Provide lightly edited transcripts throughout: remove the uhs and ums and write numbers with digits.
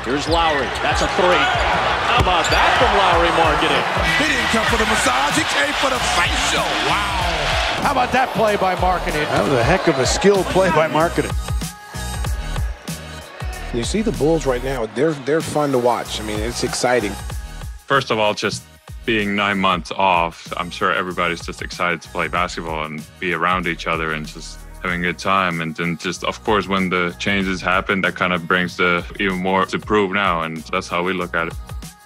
Here's Lowry. That's a three. How about that from LAURI Markkanen? He didn't come for the massage. He came for the facial. Wow. How about that play by Markkanen? That was a heck of a skilled play by Markkanen. You see the Bulls right now, they're fun to watch. I mean, it's exciting. First of all, just being 9 months off, I'm sure everybody's just excited to play basketball and be around each other and just having a good time. And then just, of course, when the changes happen, that kind of brings the even more to prove now, and that's how we look at it.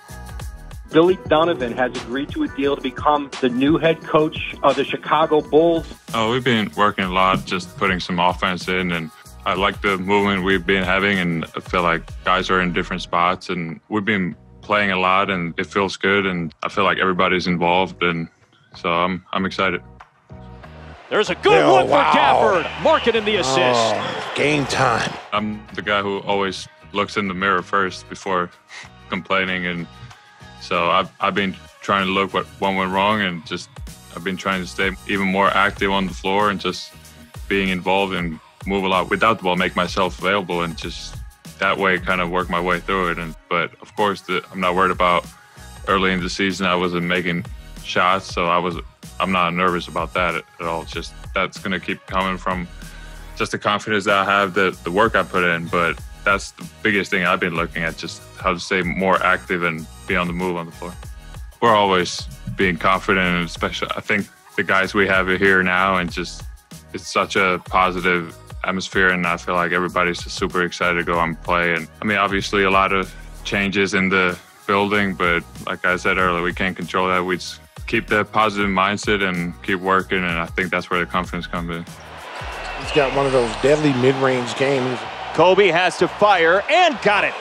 Billy Donovan has agreed to a deal to become the new head coach of the Chicago Bulls. Oh, we've been working a lot, just putting some offense in, and I like the movement we've been having, and I feel like guys are in different spots, and we've been playing a lot, and it feels good, and I feel like everybody's involved, and so I'm excited. There's a good one for Gafford. Markkanen the assist. Oh, game time. I'm the guy who always looks in the mirror first before complaining, and so I've been trying to look what went wrong, and just I've been trying to stay even more active on the floor and just being involved and move a lot without the ball, make myself available, and just that way kind of work my way through it. But of course, I'm not worried about early in the season. I wasn't making shots, so I'm not nervous about that at all. It's just that's going to keep coming from just the confidence that I have, the work I put in. But that's the biggest thing I've been looking at, just how to stay more active and be on the move on the floor. We're always being confident, and especially I think the guys we have here now, and just it's such a positive atmosphere, and I feel like everybody's just super excited to go and play. And I mean, obviously a lot of changes in the building, but like I said earlier, we can't control that. We just keep the positive mindset and keep working, and I think that's where the confidence comes in. He's got one of those deadly mid-range games. Kobe has to fire and got it.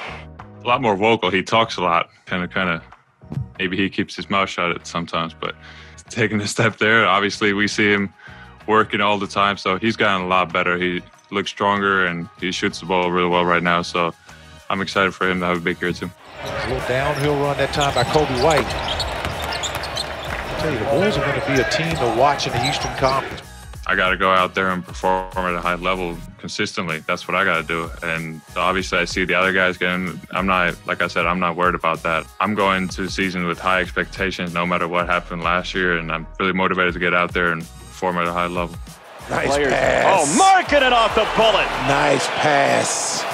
A lot more vocal. He talks a lot. Kind of. Maybe he keeps his mouth shut sometimes, but taking a step there. Obviously, we see him working all the time, so he's gotten a lot better. He looks stronger, and he shoots the ball really well right now, so I'm excited for him to have a big year too. A little downhill run that time by Coby White. I tell you, the Bulls are going to be a team to watch in the Eastern Conference. I got to go out there and perform at a high level consistently. That's what I got to do. And obviously I see the other guys getting, like I said, I'm not worried about that. I'm going to the season with high expectations no matter what happened last year, and I'm really motivated to get out there and perform at a high level. Nice pass. Oh, Markkanen off the bullet. Nice pass.